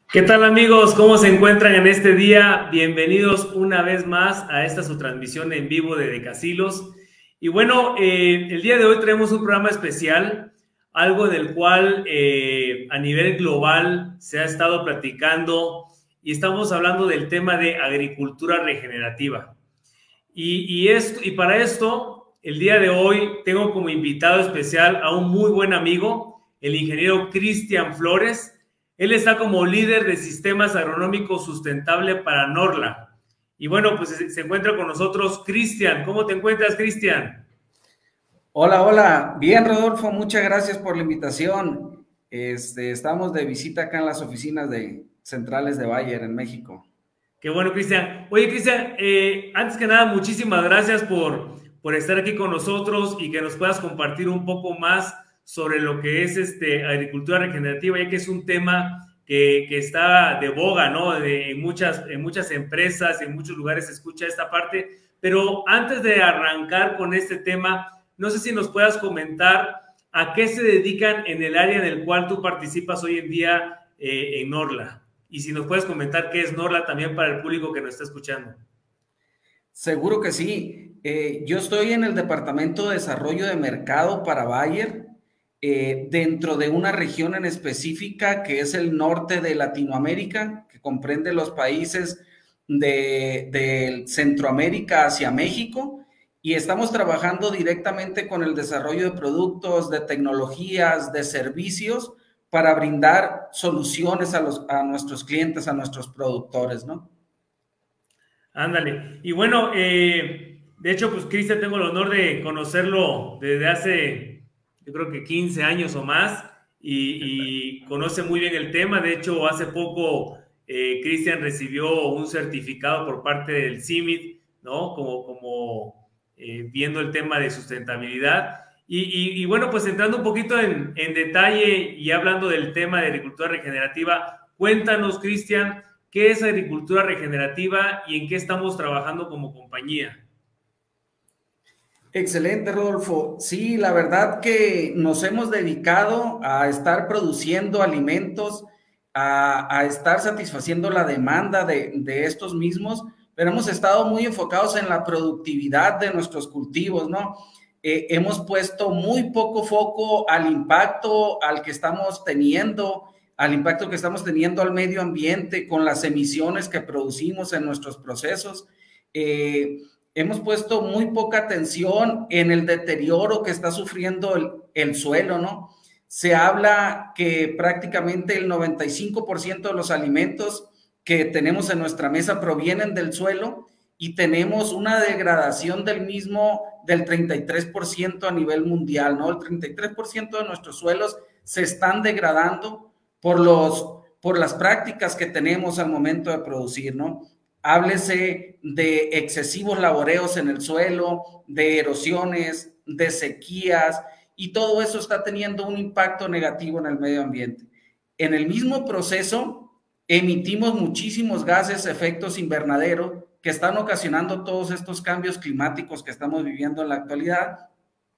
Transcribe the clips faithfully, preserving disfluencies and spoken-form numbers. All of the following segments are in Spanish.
¿Qué tal amigos? ¿Cómo se encuentran en este día? Bienvenidos una vez más a esta su transmisión en vivo de Decasilos. Y bueno, eh, el día de hoy traemos un programa especial, algo del cual eh, a nivel global se ha estado platicando y estamos hablando del tema de agricultura regenerativa. Y, y, esto, y para esto, el día de hoy tengo como invitado especial a un muy buen amigo, el ingeniero Cristian Flores. Él está como líder de sistemas agronómicos sustentable para Norla. Y bueno, pues se, se encuentra con nosotros Cristian. ¿Cómo te encuentras, Cristian? Hola, hola. Bien, Rodolfo, muchas gracias por la invitación. Este, estamos de visita acá en las oficinas de centrales de Bayer en México. Qué bueno, Cristian. Oye, Cristian, eh, antes que nada, muchísimas gracias por, por estar aquí con nosotros y que nos puedas compartir un poco más sobre lo que es este, agricultura regenerativa, ya que es un tema que, que está de boga, ¿no? De, en, muchas, en muchas empresas, en muchos lugares se escucha esta parte. Pero antes de arrancar con este tema, no sé si nos puedas comentar a qué se dedican en el área en el cual tú participas hoy en día eh, en Norla. Y si nos puedes comentar qué es Norla también para el público que nos está escuchando. Seguro que sí. Eh, yo estoy en el Departamento de Desarrollo de Mercado para Bayer, eh, dentro de una región en específica que es el norte de Latinoamérica, que comprende los países de, de Centroamérica hacia México. Y estamos trabajando directamente con el desarrollo de productos, de tecnologías, de servicios para brindar soluciones a, los, a nuestros clientes, a nuestros productores, ¿no? Ándale. Y bueno, eh, de hecho, pues Cristian, tengo el honor de conocerlo desde hace, yo creo que quince años o más, y, y conoce muy bien el tema. De hecho, hace poco eh, Cristian recibió un certificado por parte del C I M I T, ¿no? Como, como eh, viendo el tema de sustentabilidad. Y, y, y bueno, pues entrando un poquito en, en detalle y hablando del tema de agricultura regenerativa, cuéntanos, Cristian, ¿qué es agricultura regenerativa y en qué estamos trabajando como compañía? Excelente, Rodolfo. Sí, la verdad que nos hemos dedicado a estar produciendo alimentos, a, a estar satisfaciendo la demanda de, de estos mismos, pero hemos estado muy enfocados en la productividad de nuestros cultivos, ¿no? Eh, hemos puesto muy poco foco al impacto al que estamos teniendo, al impacto que estamos teniendo al medio ambiente con las emisiones que producimos en nuestros procesos. Eh, hemos puesto muy poca atención en el deterioro que está sufriendo el, el suelo, ¿no? Se habla que prácticamente el noventa y cinco por ciento de los alimentos que tenemos en nuestra mesa provienen del suelo y tenemos una degradación del mismo del treinta y tres por ciento a nivel mundial, ¿no? El treinta y tres por ciento de nuestros suelos se están degradando por, los, por las prácticas que tenemos al momento de producir, ¿no? Háblese de excesivos laboreos en el suelo, de erosiones, de sequías, y todo eso está teniendo un impacto negativo en el medio ambiente. En el mismo proceso, emitimos muchísimos gases, efectos invernadero, que están ocasionando todos estos cambios climáticos que estamos viviendo en la actualidad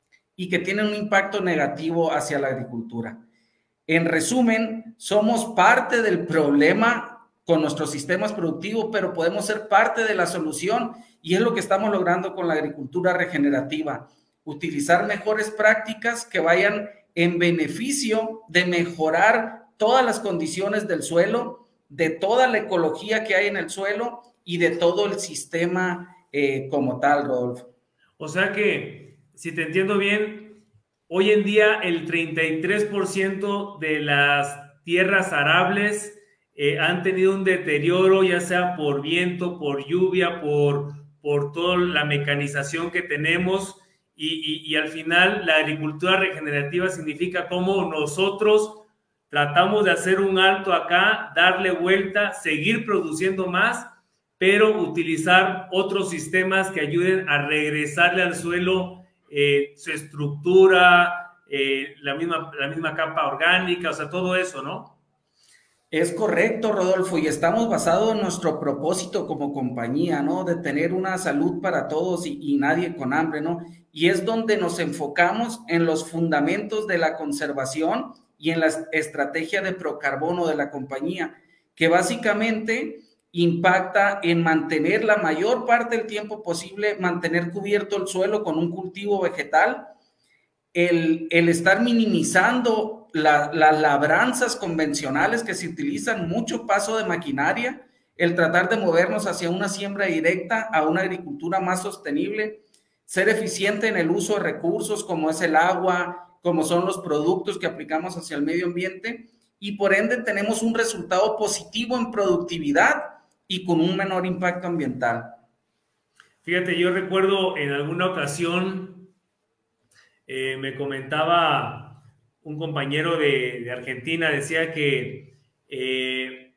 y que tienen un impacto negativo hacia la agricultura. En resumen, somos parte del problema con nuestros sistemas productivos, pero podemos ser parte de la solución y es lo que estamos logrando con la agricultura regenerativa. Utilizar mejores prácticas que vayan en beneficio de mejorar todas las condiciones del suelo, de toda la ecología que hay en el suelo y de todo el sistema eh, como tal, Rodolfo. O sea que, si te entiendo bien, hoy en día el treinta y tres por ciento de las tierras arables eh, han tenido un deterioro, ya sea por viento, por lluvia, por, por toda la mecanización que tenemos. Y, y, y al final la agricultura regenerativa significa cómo nosotros tratamos de hacer un alto acá, darle vuelta, seguir produciendo más, pero utilizar otros sistemas que ayuden a regresarle al suelo eh, su estructura, eh, la, misma, la misma capa orgánica, o sea, todo eso, ¿no? Es correcto, Rodolfo, y estamos basados en nuestro propósito como compañía, ¿no? De tener una salud para todos y, y nadie con hambre, ¿no? Y es donde nos enfocamos en los fundamentos de la conservación y en la estrategia de procarbono de la compañía, que básicamente impacta en mantener la mayor parte del tiempo posible, mantener cubierto el suelo con un cultivo vegetal, el, el estar minimizando la, las labranzas convencionales que se utilizan, mucho paso de maquinaria, el tratar de movernos hacia una siembra directa, a una agricultura más sostenible, ser eficiente en el uso de recursos como es el agua, como son los productos que aplicamos hacia el medio ambiente, y por ende tenemos un resultado positivo en productividad y con un menor impacto ambiental. Fíjate, yo recuerdo en alguna ocasión eh, me comentaba un compañero de, de Argentina, decía que eh,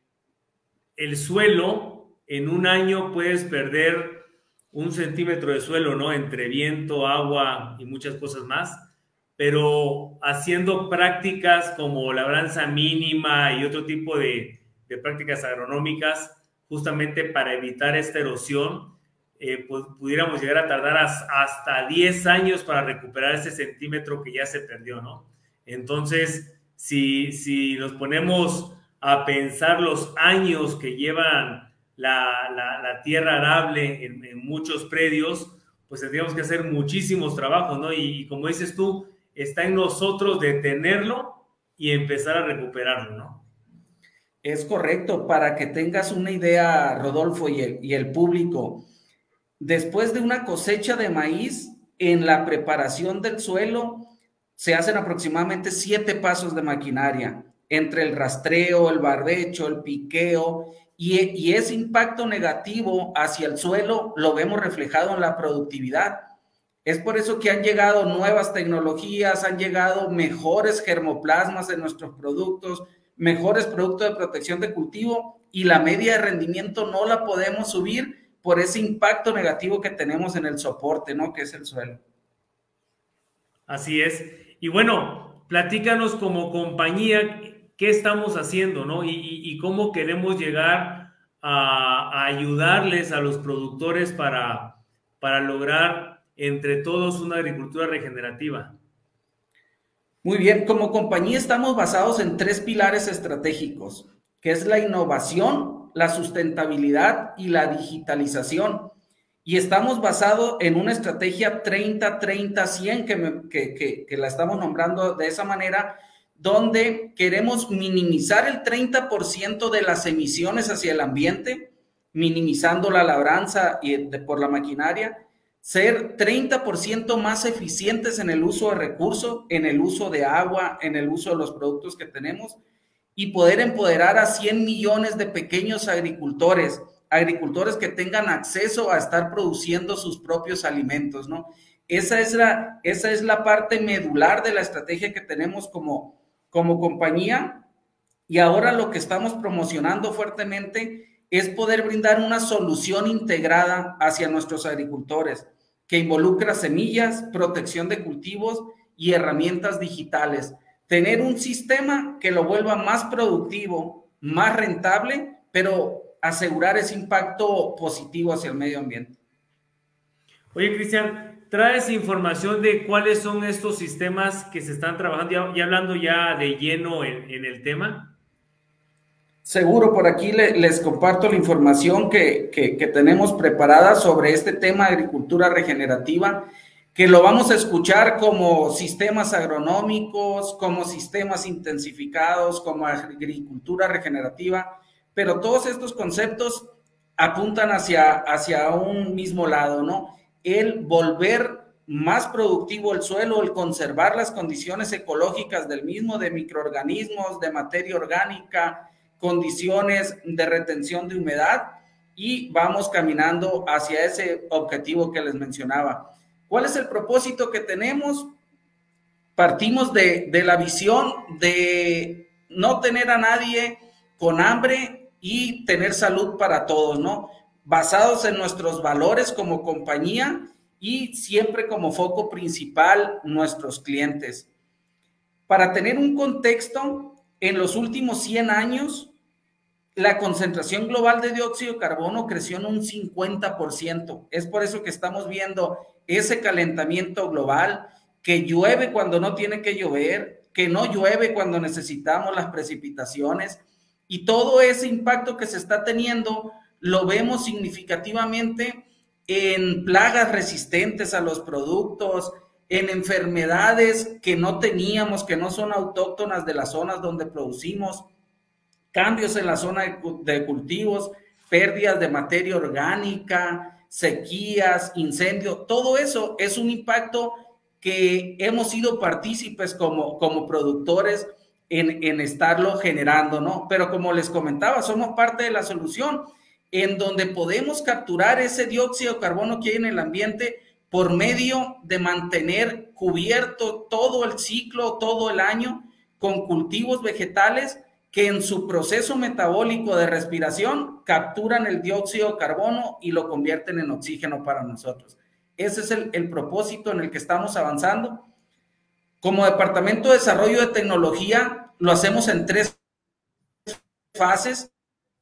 el suelo en un año puedes perder un centímetro de suelo, ¿no? Entre viento, agua y muchas cosas más, pero haciendo prácticas como labranza mínima y otro tipo de, de prácticas agronómicas, justamente para evitar esta erosión, eh, pues pudiéramos llegar a tardar as, hasta diez años para recuperar ese centímetro que ya se perdió, ¿no? Entonces, si, si nos ponemos a pensar los años que llevan la, la, la tierra arable en, en muchos predios, pues tendríamos que hacer muchísimos trabajos, ¿no? Y, y como dices tú, está en nosotros detenerlo y empezar a recuperarlo, ¿no? Es correcto. Para que tengas una idea, Rodolfo, y el, y el público, después de una cosecha de maíz, en la preparación del suelo se hacen aproximadamente siete pasos de maquinaria, entre el rastreo, el barbecho, el piqueo, y, y ese impacto negativo hacia el suelo lo vemos reflejado en la productividad. Es por eso que han llegado nuevas tecnologías, han llegado mejores germoplasmas en nuestros productos, mejores productos de protección de cultivo, y la media de rendimiento no la podemos subir por ese impacto negativo que tenemos en el soporte, ¿no? Que es el suelo. Así es. Y bueno, platícanos como compañía qué estamos haciendo, ¿no? Y, y, y cómo queremos llegar a, a ayudarles a los productores para, para lograr entre todos una agricultura regenerativa. Muy bien, como compañía estamos basados en tres pilares estratégicos, que es la innovación, la sustentabilidad y la digitalización. Y estamos basados en una estrategia treinta treinta cien, que, me, que, que, que la estamos nombrando de esa manera, donde queremos minimizar el treinta por ciento de las emisiones hacia el ambiente, minimizando la labranza y de, por la maquinaria, ser treinta por ciento más eficientes en el uso de recursos, en el uso de agua, en el uso de los productos que tenemos, y poder empoderar a cien millones de pequeños agricultores, agricultores que tengan acceso a estar produciendo sus propios alimentos, ¿no? Esa es la, esa es la parte medular de la estrategia que tenemos como, como compañía, y ahora lo que estamos promocionando fuertemente es poder brindar una solución integrada hacia nuestros agricultores, que involucra semillas, protección de cultivos y herramientas digitales. Tener un sistema que lo vuelva más productivo, más rentable, pero asegurar ese impacto positivo hacia el medio ambiente. Oye, Cristian, ¿traes información de cuáles son estos sistemas que se están trabajando, ya, hablando ya de lleno en, en el tema? Seguro, por aquí le, les comparto la información que, que, que tenemos preparada sobre este tema de agricultura regenerativa, que lo vamos a escuchar como sistemas agronómicos, como sistemas intensificados, como agricultura regenerativa, pero todos estos conceptos apuntan hacia, hacia un mismo lado, ¿no? El volver más productivo el suelo, el conservar las condiciones ecológicas del mismo, de microorganismos, de materia orgánica, condiciones de retención de humedad, y vamos caminando hacia ese objetivo que les mencionaba. ¿Cuál es el propósito que tenemos? Partimos de, de la visión de no tener a nadie con hambre y tener salud para todos, ¿no? Basados en nuestros valores como compañía y siempre como foco principal nuestros clientes. Para tener un contexto, en los últimos cien años, la concentración global de dióxido de carbono creció en un cincuenta por ciento. Es por eso que estamos viendo ese calentamiento global, que llueve cuando no tiene que llover, que no llueve cuando necesitamos las precipitaciones, Y todo ese impacto que se está teniendo lo vemos significativamente en plagas resistentes a los productos, en enfermedades que no teníamos, que no son autóctonas de las zonas donde producimos, cambios en la zona de cultivos, pérdidas de materia orgánica, sequías, incendios, todo eso es un impacto que hemos sido partícipes como, como productores en, en estarlo generando, ¿no? Pero como les comentaba, somos parte de la solución, en donde podemos capturar ese dióxido de carbono que hay en el ambiente por medio de mantener cubierto todo el ciclo, todo el año, con cultivos vegetales que en su proceso metabólico de respiración capturan el dióxido de carbono y lo convierten en oxígeno para nosotros. Ese es el, el propósito en el que estamos avanzando. Como Departamento de Desarrollo de Tecnología, lo hacemos en tres fases.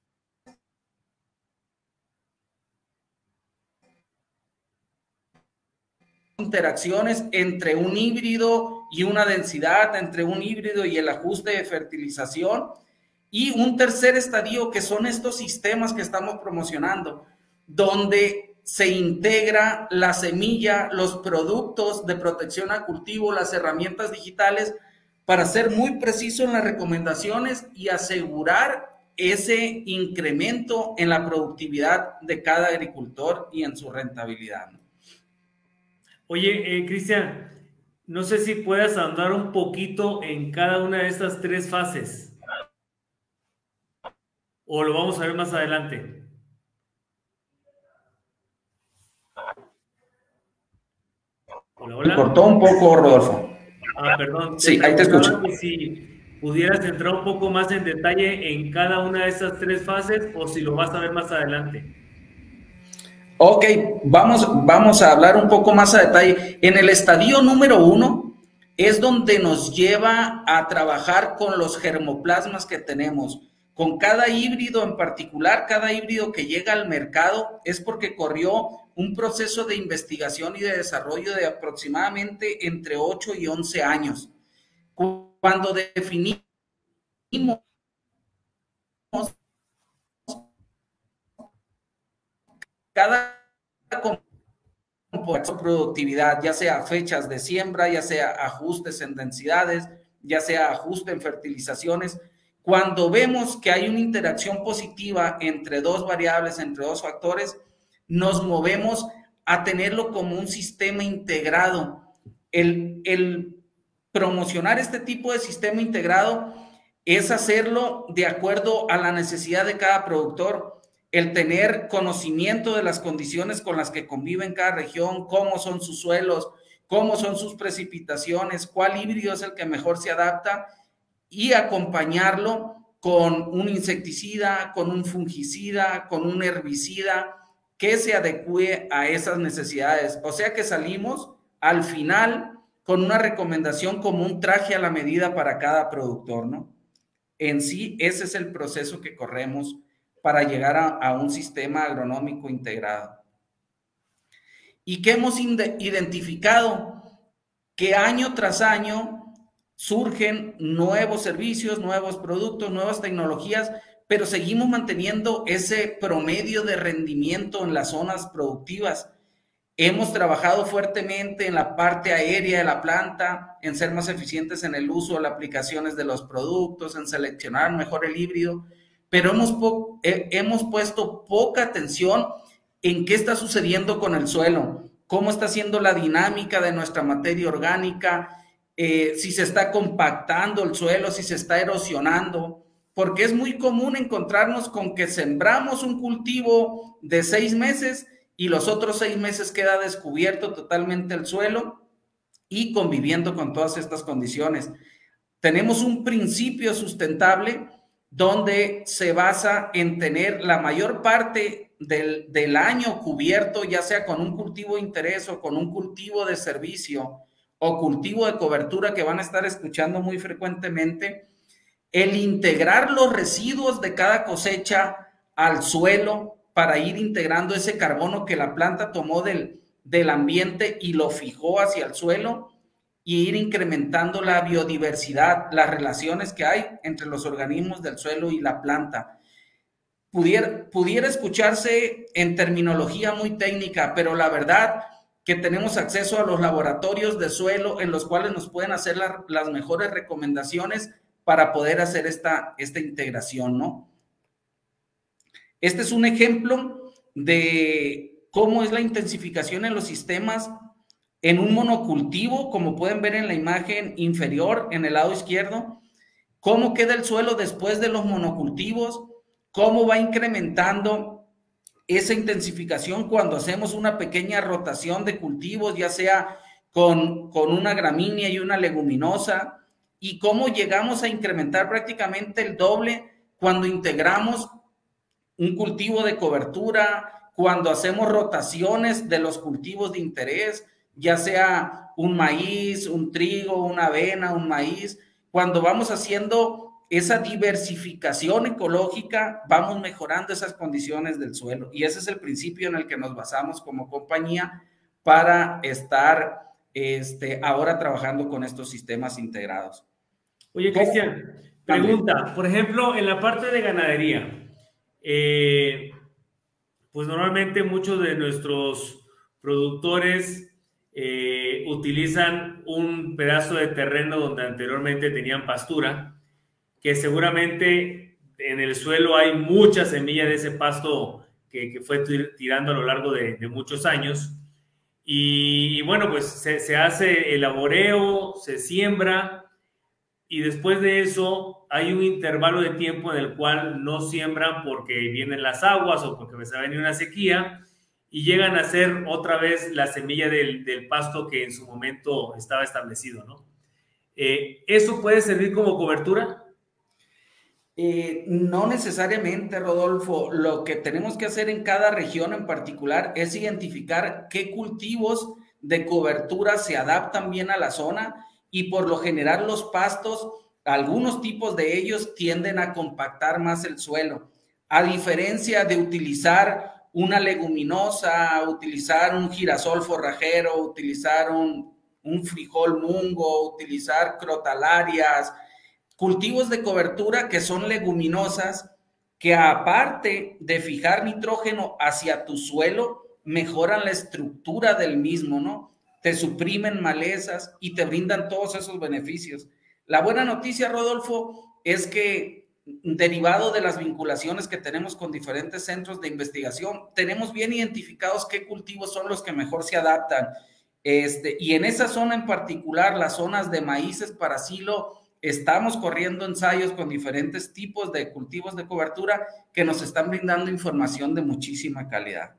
Interacciones entre un híbrido y una densidad, entre un híbrido y el ajuste de fertilización, y un tercer estadio que son estos sistemas que estamos promocionando, donde se integra la semilla, los productos de protección a cultivo, las herramientas digitales, para ser muy preciso en las recomendaciones y asegurar ese incremento en la productividad de cada agricultor y en su rentabilidad, ¿no? Oye, eh, Cristian, no sé si puedas andar un poquito en cada una de estas tres fases, o lo vamos a ver más adelante. Hola, hola. Me cortó un poco, Rodolfo. Ah, perdón. Sí, ahí te escucho. Si pudieras entrar un poco más en detalle en cada una de estas tres fases, o si lo vas a ver más adelante. Ok, vamos, vamos a hablar un poco más a detalle. En el estadio número uno es donde nos lleva a trabajar con los germoplasmas que tenemos. Con cada híbrido en particular, cada híbrido que llega al mercado es porque corrió un proceso de investigación y de desarrollo de aproximadamente entre ocho y once años. Cuando definimos cada productividad, ya sea fechas de siembra, ya sea ajustes en densidades, ya sea ajuste en fertilizaciones, cuando vemos que hay una interacción positiva entre dos variables, entre dos factores, nos movemos a tenerlo como un sistema integrado. El, el promocionar este tipo de sistema integrado es hacerlo de acuerdo a la necesidad de cada productor, el tener conocimiento de las condiciones con las que convive en cada región, cómo son sus suelos, cómo son sus precipitaciones, cuál híbrido es el que mejor se adapta, y acompañarlo con un insecticida, con un fungicida, con un herbicida que se adecue a esas necesidades. O sea que salimos al final con una recomendación como un traje a la medida para cada productor, ¿no? En sí, ese es el proceso que corremos para llegar a, a un sistema agronómico integrado. ¿Y qué hemos identificado? Que año tras año surgen nuevos servicios, nuevos productos, nuevas tecnologías, pero seguimos manteniendo ese promedio de rendimiento en las zonas productivas. Hemos trabajado fuertemente en la parte aérea de la planta, en ser más eficientes en el uso de las aplicaciones de los productos, en seleccionar mejor el híbrido, pero hemos, hemos puesto poca atención en qué está sucediendo con el suelo, cómo está siendo la dinámica de nuestra materia orgánica, eh, si se está compactando el suelo, si se está erosionando, porque es muy común encontrarnos con que sembramos un cultivo de seis meses y los otros seis meses queda descubierto totalmente el suelo y conviviendo con todas estas condiciones. Tenemos un principio sustentable donde se basa en tener la mayor parte del, del año cubierto, ya sea con un cultivo de interés o con un cultivo de servicio o cultivo de cobertura que van a estar escuchando muy frecuentemente, el integrar los residuos de cada cosecha al suelo para ir integrando ese carbono que la planta tomó del, del ambiente y lo fijó hacia el suelo, y ir incrementando la biodiversidad, las relaciones que hay entre los organismos del suelo y la planta. Pudiera, pudiera escucharse en terminología muy técnica, pero la verdad que tenemos acceso a los laboratorios de suelo en los cuales nos pueden hacer la, las mejores recomendaciones para poder hacer esta, esta integración, ¿no? Este es un ejemplo de cómo es la intensificación en los sistemas en un monocultivo, como pueden ver en la imagen inferior, en el lado izquierdo, cómo queda el suelo después de los monocultivos, cómo va incrementando esa intensificación cuando hacemos una pequeña rotación de cultivos, ya sea con, con una gramínea y una leguminosa, y cómo llegamos a incrementar prácticamente el doble cuando integramos un cultivo de cobertura, cuando hacemos rotaciones de los cultivos de interés, ya sea un maíz, un trigo, una avena, un maíz. Cuando vamos haciendo esa diversificación ecológica, vamos mejorando esas condiciones del suelo. Y ese es el principio en el que nos basamos como compañía para estar este, ahora trabajando con estos sistemas integrados. Oye, Cristian, pregunta, por ejemplo, en la parte de ganadería, eh, pues normalmente muchos de nuestros productores Eh, utilizan un pedazo de terreno donde anteriormente tenían pastura, que seguramente en el suelo hay mucha semilla de ese pasto que, que fue tirando a lo largo de, de muchos años. Y, y bueno, pues se, se hace el laboreo, se siembra, y después de eso hay un intervalo de tiempo en el cual no siembran porque vienen las aguas o porque se va a venir una sequía, y llegan a ser otra vez la semilla del, del pasto que en su momento estaba establecido, ¿no? Eh, ¿Eso puede servir como cobertura? Eh, no necesariamente, Rodolfo. Lo que tenemos que hacer en cada región en particular es identificar qué cultivos de cobertura se adaptan bien a la zona, y por lo general los pastos, algunos tipos de ellos tienden a compactar más el suelo, a diferencia de utilizar una leguminosa, utilizar un girasol forrajero, utilizar un, un frijol mungo, utilizar crotalarias, cultivos de cobertura que son leguminosas, que aparte de fijar nitrógeno hacia tu suelo, mejoran la estructura del mismo, ¿no? Te suprimen malezas y te brindan todos esos beneficios. La buena noticia, Rodolfo, es que derivado de las vinculaciones que tenemos con diferentes centros de investigación, tenemos bien identificados qué cultivos son los que mejor se adaptan. Este, y en esa zona en particular, las zonas de maíces para silo, estamos corriendo ensayos con diferentes tipos de cultivos de cobertura que nos están brindando información de muchísima calidad.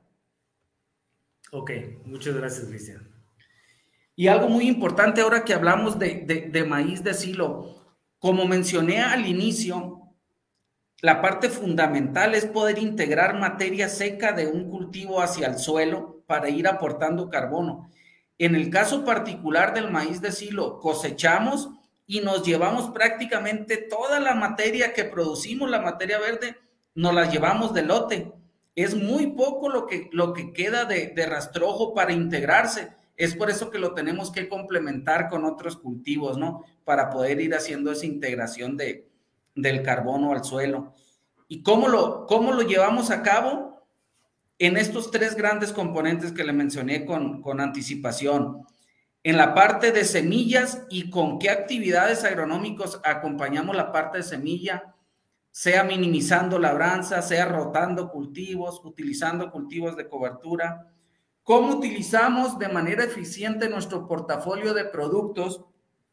Ok, muchas gracias, Cristian. Y algo muy importante ahora que hablamos de, de, de maíz de silo, como mencioné al inicio, la parte fundamental es poder integrar materia seca de un cultivo hacia el suelo para ir aportando carbono. En el caso particular del maíz de silo, cosechamos y nos llevamos prácticamente toda la materia que producimos, la materia verde, nos la llevamos de lote. Es muy poco lo que, lo que queda de, de rastrojo para integrarse. Es por eso que lo tenemos que complementar con otros cultivos, ¿no? Para poder ir haciendo esa integración de del carbono al suelo. ¿Y cómo lo, cómo lo llevamos a cabo? En estos tres grandes componentes que le mencioné con, con anticipación. En la parte de semillas y con qué actividades agronómicas acompañamos la parte de semilla, sea minimizando labranza, sea rotando cultivos, utilizando cultivos de cobertura. ¿Cómo utilizamos de manera eficiente nuestro portafolio de productos?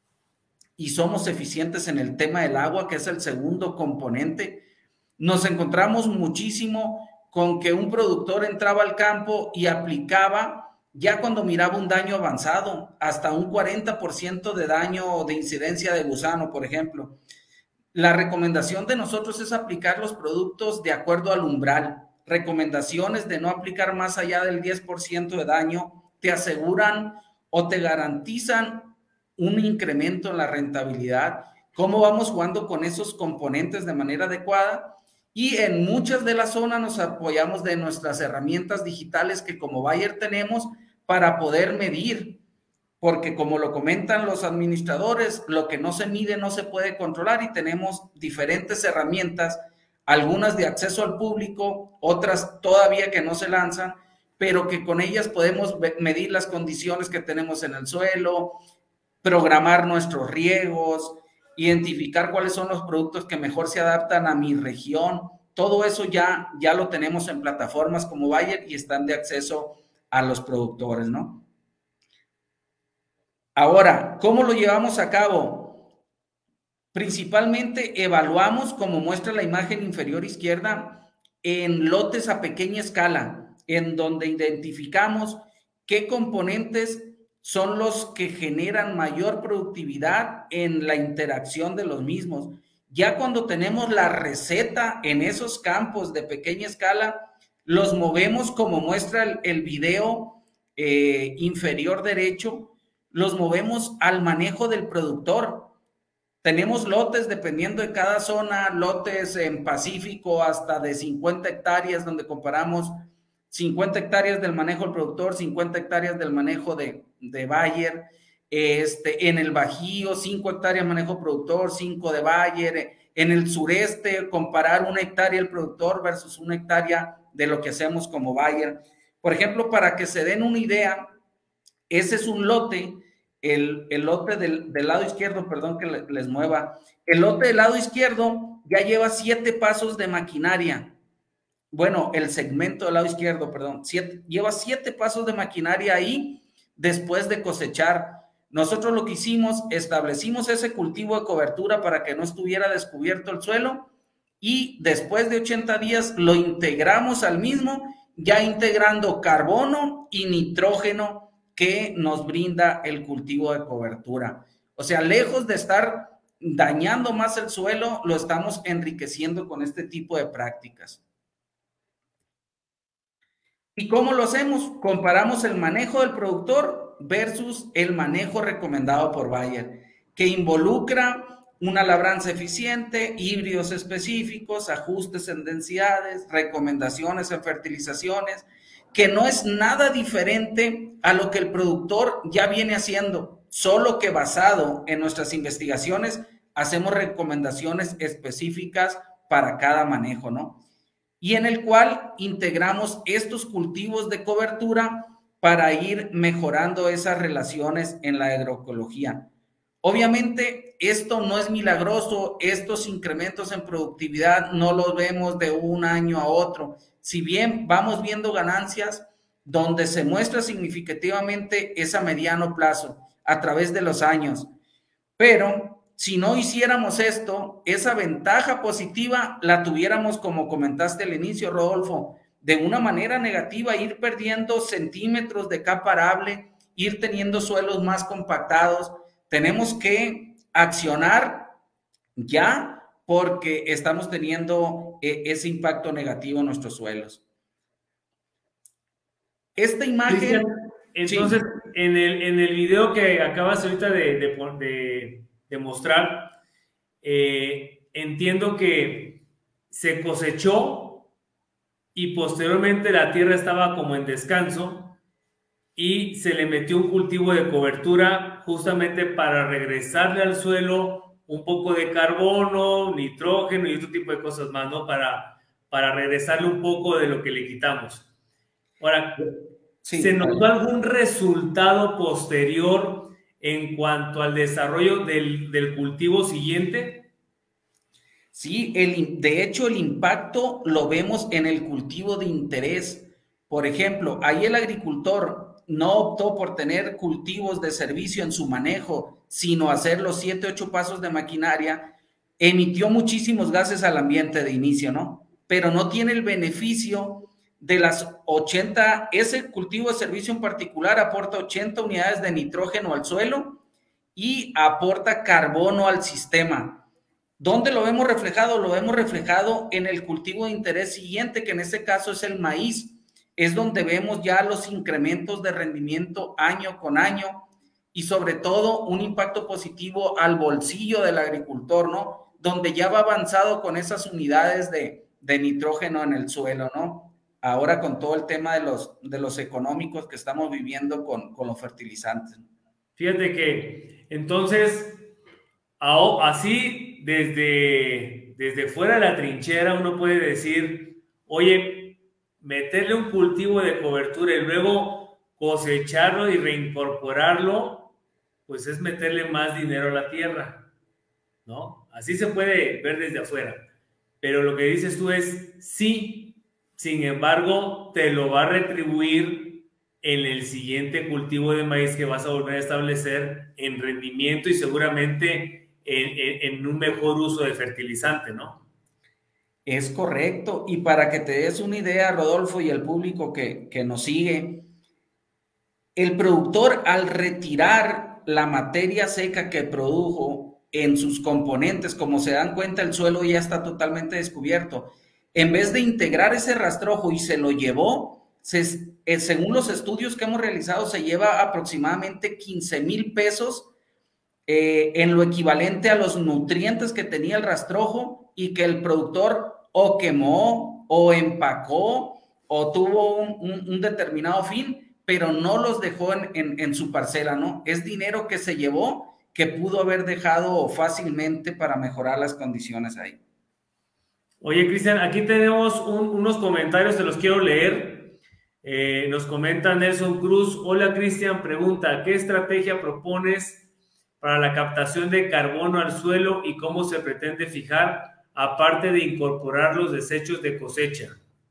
Y somos eficientes en el tema del agua, que es el segundo componente. Nos encontramos muchísimo con que un productor entraba al campo y aplicaba, ya cuando miraba un daño avanzado, hasta un cuarenta por ciento de daño de incidencia de gusano, por ejemplo. La recomendación de nosotros es aplicar los productos de acuerdo al umbral. Recomendaciones de no aplicar más allá del diez por ciento de daño te aseguran o te garantizan un incremento en la rentabilidad. ¿Cómo vamos jugando con esos componentes de manera adecuada? Y en muchas de las zonas nos apoyamos de nuestras herramientas digitales que como Bayer tenemos para poder medir porque como lo comentan los administradores, lo que no se mide no se puede controlar y tenemos diferentes herramientas, algunas de acceso al público, otras todavía que no se lanzan, pero que con ellas podemos medir las condiciones que tenemos en el suelo, programar nuestros riegos, identificar cuáles son los productos que mejor se adaptan a mi región. Todo eso ya, ya lo tenemos en plataformas como Bayer y están de acceso a los productores, ¿no? Ahora, ¿cómo lo llevamos a cabo? Principalmente evaluamos, como muestra la imagen inferior izquierda, en lotes a pequeña escala, en donde identificamos qué componentes son los que generan mayor productividad en la interacción de los mismos. Ya cuando tenemos la receta en esos campos de pequeña escala, los movemos como muestra el, el video eh, inferior derecho, los movemos al manejo del productor. Tenemos lotes, dependiendo de cada zona, lotes en Pacífico hasta de cincuenta hectáreas, donde comparamos cincuenta hectáreas del manejo del productor, cincuenta hectáreas del manejo de, de Bayer. Este, en el Bajío, cinco hectáreas manejo productor, cinco de Bayer. En el sureste, comparar una hectárea del productor versus una hectárea de lo que hacemos como Bayer. Por ejemplo, para que se den una idea, ese es un lote, el, el lote del, del lado izquierdo, perdón que les mueva, el lote del lado izquierdo ya lleva siete pasos de maquinaria. Bueno, el segmento del lado izquierdo, perdón, siete, lleva siete pasos de maquinaria ahí después de cosechar. Nosotros lo que hicimos, establecimos ese cultivo de cobertura para que no estuviera descubierto el suelo y después de ochenta días lo integramos al mismo, ya integrando carbono y nitrógeno que nos brinda el cultivo de cobertura. O sea, lejos de estar dañando más el suelo, lo estamos enriqueciendo con este tipo de prácticas. ¿Y cómo lo hacemos? Comparamos el manejo del productor versus el manejo recomendado por Bayer, que involucra una labranza eficiente, híbridos específicos, ajustes en densidades, recomendaciones en fertilizaciones, que no es nada diferente a lo que el productor ya viene haciendo, solo que basado en nuestras investigaciones hacemos recomendaciones específicas para cada manejo, ¿no? Y en el cual integramos estos cultivos de cobertura para ir mejorando esas relaciones en la agroecología. Obviamente, esto no es milagroso, estos incrementos en productividad no los vemos de un año a otro. Si bien vamos viendo ganancias, donde se muestra significativamente es a mediano plazo, a través de los años. Pero si no hiciéramos esto, esa ventaja positiva la tuviéramos, como comentaste al inicio, Rodolfo, de una manera negativa, ir perdiendo centímetros de capa arable, ir teniendo suelos más compactados. Tenemos que accionar ya porque estamos teniendo ese impacto negativo en nuestros suelos. Esta imagen... Entonces, sí. en, el, en el video que acabas ahorita de, de, de, de mostrar, eh, entiendo que se cosechó y posteriormente la tierra estaba como en descanso y se le metió un cultivo de cobertura justamente para regresarle al suelo un poco de carbono, nitrógeno y otro tipo de cosas más, ¿no? Para, para regresarle un poco de lo que le quitamos. Ahora, sí, ¿se notó algún resultado posterior en cuanto al desarrollo del, del cultivo siguiente? Sí, el, de hecho el impacto lo vemos en el cultivo de interés. Por ejemplo, ahí el agricultor no optó por tener cultivos de servicio en su manejo, sino hacer los siete, ocho pasos de maquinaria, emitió muchísimos gases al ambiente de inicio, ¿no? Pero no tiene el beneficio de las ochenta, ese cultivo de servicio en particular aporta ochenta unidades de nitrógeno al suelo y aporta carbono al sistema. ¿Dónde lo vemos reflejado? Lo vemos reflejado en el cultivo de interés siguiente, que en este caso es el maíz. Es donde vemos ya los incrementos de rendimiento año con año y sobre todo un impacto positivo al bolsillo del agricultor, ¿no? Donde ya va avanzado con esas unidades de, de nitrógeno en el suelo, ¿no? Ahora con todo el tema de los, de los económicos que estamos viviendo con, con los fertilizantes. Fíjate que entonces, así desde, desde fuera de la trinchera uno puede decir, oye, meterle un cultivo de cobertura y luego cosecharlo y reincorporarlo, pues es meterle más dinero a la tierra, ¿no? Así se puede ver desde afuera. Pero lo que dices tú es sí, sin embargo, te lo va a retribuir en el siguiente cultivo de maíz que vas a volver a establecer en rendimiento y seguramente en, en, en un mejor uso de fertilizante, ¿no? Es correcto. Y para que te des una idea, Rodolfo, y el público que, que nos sigue, el productor al retirar la materia seca que produjo en sus componentes, como se dan cuenta, el suelo ya está totalmente descubierto. En vez de integrar ese rastrojo y se lo llevó, se, eh, según los estudios que hemos realizado, se lleva aproximadamente quince mil pesos eh, en lo equivalente a los nutrientes que tenía el rastrojo y que el productor o quemó o empacó o tuvo un, un, un determinado fin, pero no los dejó en, en, en su parcela, ¿no? Es dinero que se llevó que pudo haber dejado fácilmente para mejorar las condiciones ahí. Oye, Cristian, aquí tenemos un, unos comentarios, te los quiero leer. Eh, nos comenta Nelson Cruz. Hola, Cristian, pregunta, ¿qué estrategia propones para la captación de carbono al suelo y cómo se pretende fijar, aparte de incorporar los desechos de cosecha?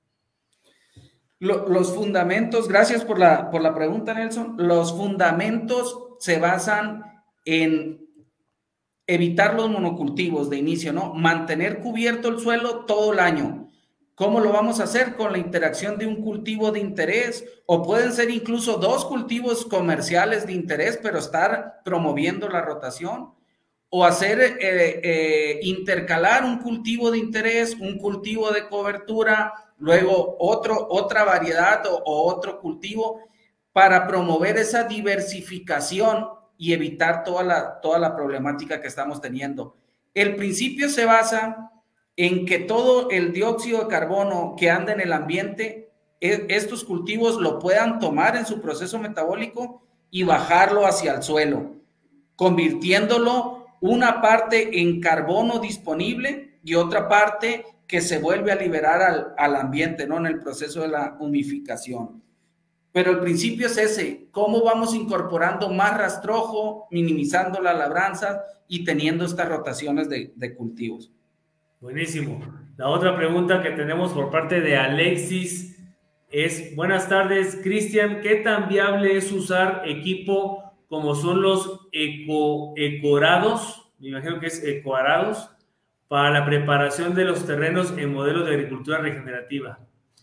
Los fundamentos, gracias por la, por la pregunta, Nelson. Los fundamentos se basan en evitar los monocultivos de inicio, ¿no? Mantener cubierto el suelo todo el año. ¿Cómo lo vamos a hacer? Con la interacción de un cultivo de interés, o pueden ser incluso dos cultivos comerciales de interés, pero estar promoviendo la rotación, o hacer, eh, eh, intercalar un cultivo de interés, un cultivo de cobertura, luego otro, otra variedad o, o otro cultivo para promover esa diversificación y evitar toda la, toda la problemática que estamos teniendo. El principio se basa en que todo el dióxido de carbono que anda en el ambiente, estos cultivos lo puedan tomar en su proceso metabólico y bajarlo hacia el suelo, convirtiéndolo una parte en carbono disponible y otra parte que se vuelve a liberar al, al ambiente, ¿no? En el proceso de la humificación. Pero el principio es ese, cómo vamos incorporando más rastrojo, minimizando la labranza y teniendo estas rotaciones de, de cultivos. Buenísimo. La otra pregunta que tenemos por parte de Alexis es, buenas tardes, Cristian, ¿qué tan viable es usar equipo como son los eco, ecoarados? Me imagino que es ecoarados, para la preparación de los terrenos en modelos de agricultura regenerativa.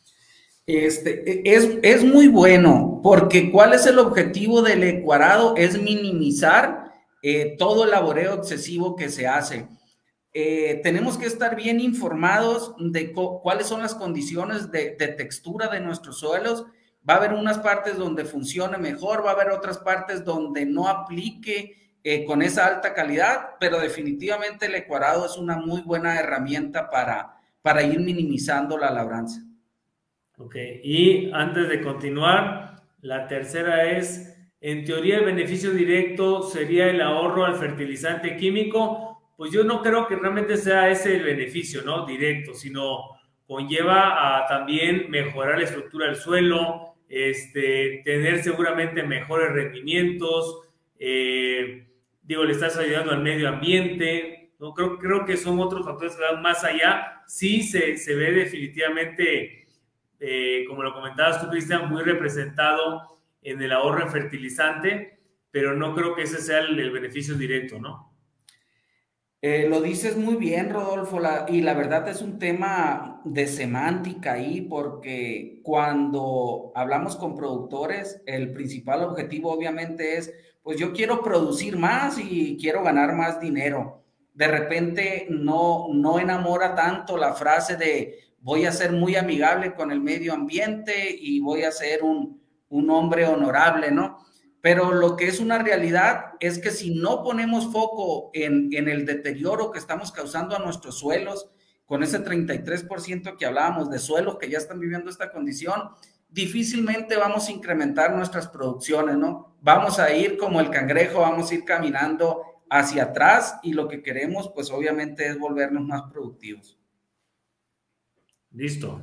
Este, es, es muy bueno, porque ¿cuál es el objetivo del ecoarado? Es minimizar eh, todo el laboreo excesivo que se hace. Eh, tenemos que estar bien informados de cuáles son las condiciones de, de textura de nuestros suelos. Va a haber unas partes donde funcione mejor, va a haber otras partes donde no aplique eh, con esa alta calidad, pero definitivamente el ecoarado es una muy buena herramienta para, para ir minimizando la labranza. Ok, y antes de continuar, la tercera es, en teoría el beneficio directo sería el ahorro al fertilizante químico. Pues yo no creo que realmente sea ese el beneficio, ¿no? Directo, sino conlleva a también mejorar la estructura del suelo, este, tener seguramente mejores rendimientos, eh, digo, le estás ayudando al medio ambiente, ¿no? Creo, creo que son otros factores que van más allá. Sí se, se ve definitivamente, eh, como lo comentabas tú, Cristian, muy representado en el ahorro en fertilizante, pero no creo que ese sea el, el beneficio directo, ¿no? Eh, lo dices muy bien, Rodolfo, la, y la verdad es un tema de semántica ahí, porque cuando hablamos con productores, el principal objetivo obviamente es, pues yo quiero producir más y quiero ganar más dinero. De repente no, no enamora tanto la frase de voy a ser muy amigable con el medio ambiente y voy a ser un, un hombre honorable, ¿no? Pero lo que es una realidad es que si no ponemos foco en, en el deterioro que estamos causando a nuestros suelos, con ese treinta y tres por ciento que hablábamos de suelos que ya están viviendo esta condición, difícilmente vamos a incrementar nuestras producciones, ¿no? Vamos a ir como el cangrejo, vamos a ir caminando hacia atrás y lo que queremos, pues obviamente es volvernos más productivos. Listo.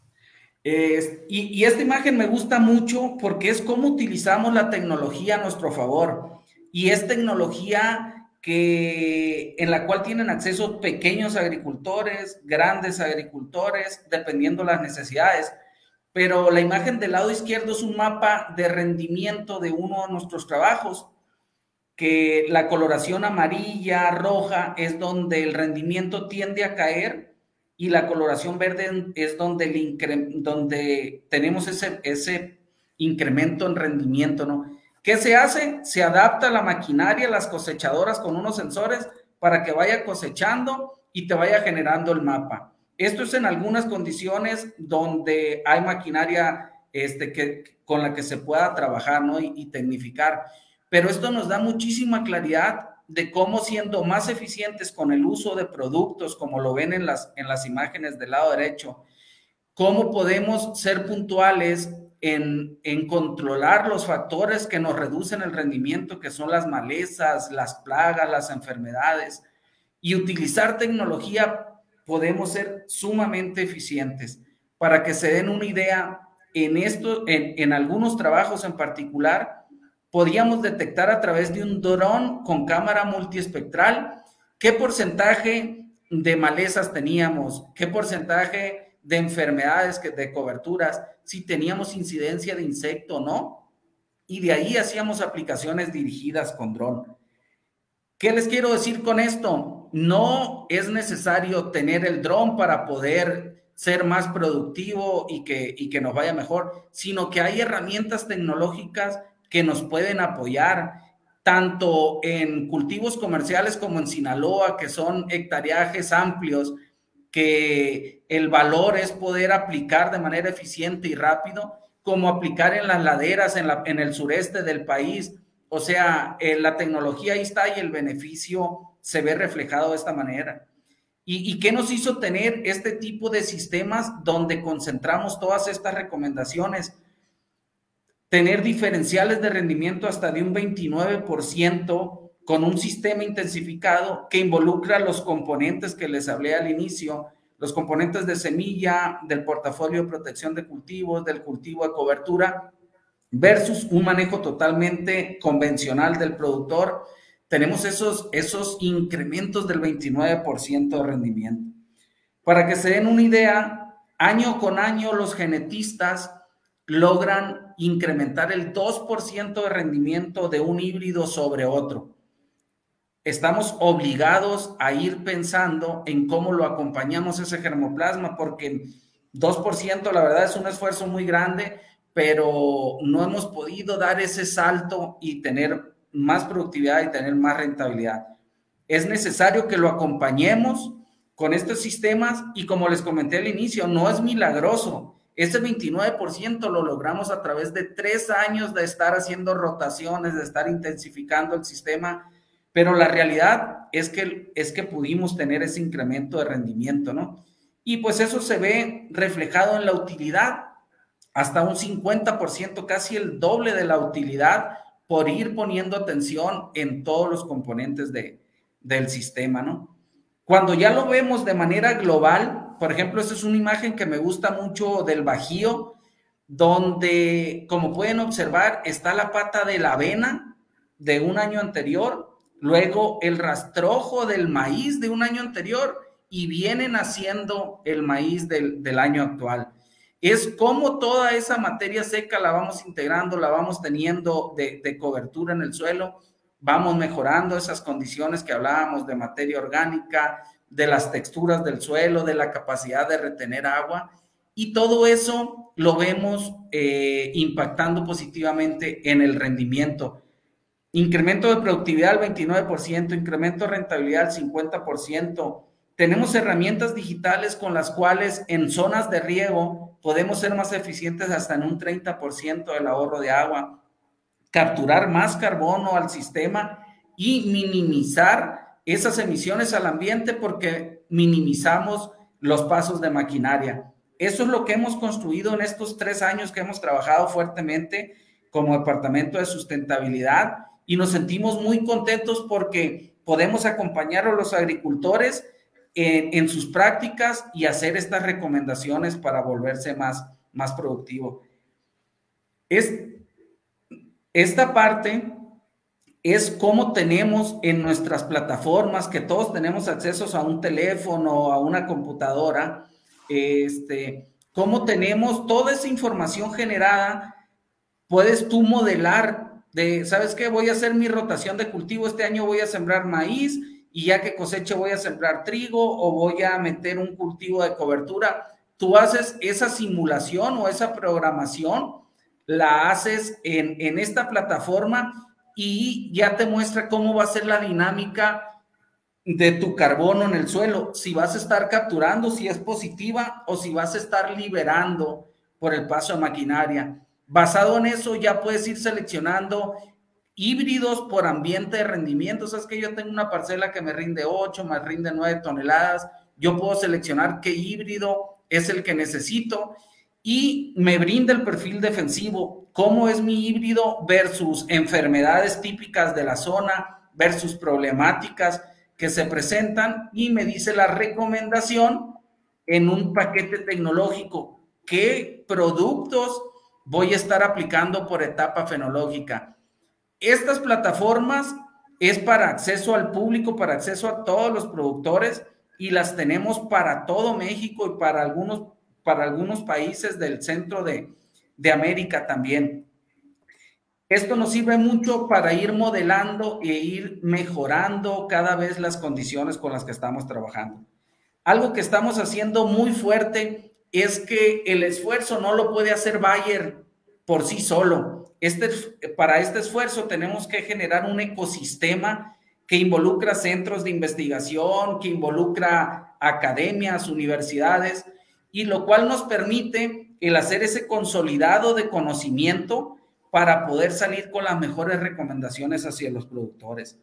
Eh, y, y esta imagen me gusta mucho porque es cómo utilizamos la tecnología a nuestro favor. Y es tecnología que, en la cual tienen acceso pequeños agricultores, grandes agricultores, dependiendo las necesidades. Pero la imagen del lado izquierdo es un mapa de rendimiento de uno de nuestros trabajos, que la coloración amarilla, roja, es donde el rendimiento tiende a caer, y la coloración verde es donde, el incre donde tenemos ese, ese incremento en rendimiento, ¿no? ¿Qué se hace? Se adapta la maquinaria, las cosechadoras con unos sensores para que vaya cosechando y te vaya generando el mapa. Esto es en algunas condiciones donde hay maquinaria este, que, con la que se pueda trabajar, ¿no? y, y tecnificar. Pero esto nos da muchísima claridad de cómo, siendo más eficientes con el uso de productos, como lo ven en las, en las imágenes del lado derecho, cómo podemos ser puntuales en, en controlar los factores que nos reducen el rendimiento, que son las malezas, las plagas, las enfermedades, y utilizar tecnología. Podemos ser sumamente eficientes. Para que se den una idea, en, esto, en, en algunos trabajos en particular, podíamos detectar a través de un dron con cámara multiespectral qué porcentaje de malezas teníamos, qué porcentaje de enfermedades, de coberturas, si teníamos incidencia de insecto o no, y de ahí hacíamos aplicaciones dirigidas con dron. ¿Qué les quiero decir con esto? No es necesario tener el dron para poder ser más productivo y que, y que nos vaya mejor, sino que hay herramientas tecnológicas que nos pueden apoyar, tanto en cultivos comerciales como en Sinaloa, que son hectareajes amplios, que el valor es poder aplicar de manera eficiente y rápido, como aplicar en las laderas en, la, en el sureste del país. O sea, eh, la tecnología ahí está y el beneficio se ve reflejado de esta manera. ¿Y, ¿Y qué nos hizo tener este tipo de sistemas donde concentramos todas estas recomendaciones? Tener diferenciales de rendimiento hasta de un veintinueve por ciento con un sistema intensificado que involucra los componentes que les hablé al inicio, los componentes de semilla, del portafolio de protección de cultivos, del cultivo de cobertura, versus un manejo totalmente convencional del productor. Tenemos esos, esos incrementos del veintinueve por ciento de rendimiento. Para que se den una idea, año con año los genetistas logran incrementar el dos por ciento de rendimiento de un híbrido sobre otro. Estamos obligados a ir pensando en cómo lo acompañamos ese germoplasma, porque dos por ciento la verdad es un esfuerzo muy grande, pero no hemos podido dar ese salto y tener más productividad y tener más rentabilidad. Es necesario que lo acompañemos con estos sistemas y, como les comenté al inicio, no es milagroso. Ese veintinueve por ciento lo logramos a través de tres años de estar haciendo rotaciones, de estar intensificando el sistema, pero la realidad es que, es que pudimos tener ese incremento de rendimiento, ¿no? Y pues eso se ve reflejado en la utilidad, hasta un cincuenta por ciento, casi el doble de la utilidad, por ir poniendo atención en todos los componentes de, del sistema, ¿no? Cuando ya lo vemos de manera global, por ejemplo, esta es una imagen que me gusta mucho del Bajío, donde, como pueden observar, está la pata de la avena de un año anterior, luego el rastrojo del maíz de un año anterior, y vienen haciendo el maíz del, del año actual. Es como toda esa materia seca la vamos integrando, la vamos teniendo de, de cobertura en el suelo, vamos mejorando esas condiciones que hablábamos de materia orgánica, de las texturas del suelo, de la capacidad de retener agua, y todo eso lo vemos eh, impactando positivamente en el rendimiento. Incremento de productividad al veintinueve por ciento, incremento de rentabilidad al cincuenta por ciento. Tenemos herramientas digitales con las cuales en zonas de riego podemos ser más eficientes hasta en un treinta por ciento del ahorro de agua, capturar más carbono al sistema y minimizar esas emisiones al ambiente porque minimizamos los pasos de maquinaria. Eso es lo que hemos construido en estos tres años que hemos trabajado fuertemente como Departamento de Sustentabilidad, y nos sentimos muy contentos porque podemos acompañar a los agricultores en, en sus prácticas y hacer estas recomendaciones para volverse más, más productivo. Es, esta parte es cómo tenemos en nuestras plataformas, que todos tenemos acceso a un teléfono, a una computadora, este, cómo tenemos toda esa información generada. Puedes tú modelar de, ¿sabes qué? Voy a hacer mi rotación de cultivo, este año voy a sembrar maíz y ya que coseche voy a sembrar trigo o voy a meter un cultivo de cobertura. Tú haces esa simulación o esa programación, la haces en, en esta plataforma y ya te muestra cómo va a ser la dinámica de tu carbono en el suelo, si vas a estar capturando, si es positiva o si vas a estar liberando por el paso de maquinaria. Basado en eso ya puedes ir seleccionando híbridos por ambiente de rendimiento. Sabes que yo tengo una parcela que me rinde ocho, me rinde nueve toneladas, yo puedo seleccionar qué híbrido es el que necesito y me brinda el perfil defensivo, cómo es mi híbrido versus enfermedades típicas de la zona, versus problemáticas que se presentan, y me dice la recomendación en un paquete tecnológico, qué productos voy a estar aplicando por etapa fenológica. Estas plataformas es para acceso al público, para acceso a todos los productores, y las tenemos para todo México y para algunos, para algunos países del centro de, de América también. Esto nos sirve mucho para ir modelando e ir mejorando cada vez las condiciones con las que estamos trabajando. Algo que estamos haciendo muy fuerte es que el esfuerzo no lo puede hacer Bayer por sí solo. Este, para este esfuerzo tenemos que generar un ecosistema que involucra centros de investigación, que involucra academias, universidades, y lo cual nos permite el hacer ese consolidado de conocimiento para poder salir con las mejores recomendaciones hacia los productores.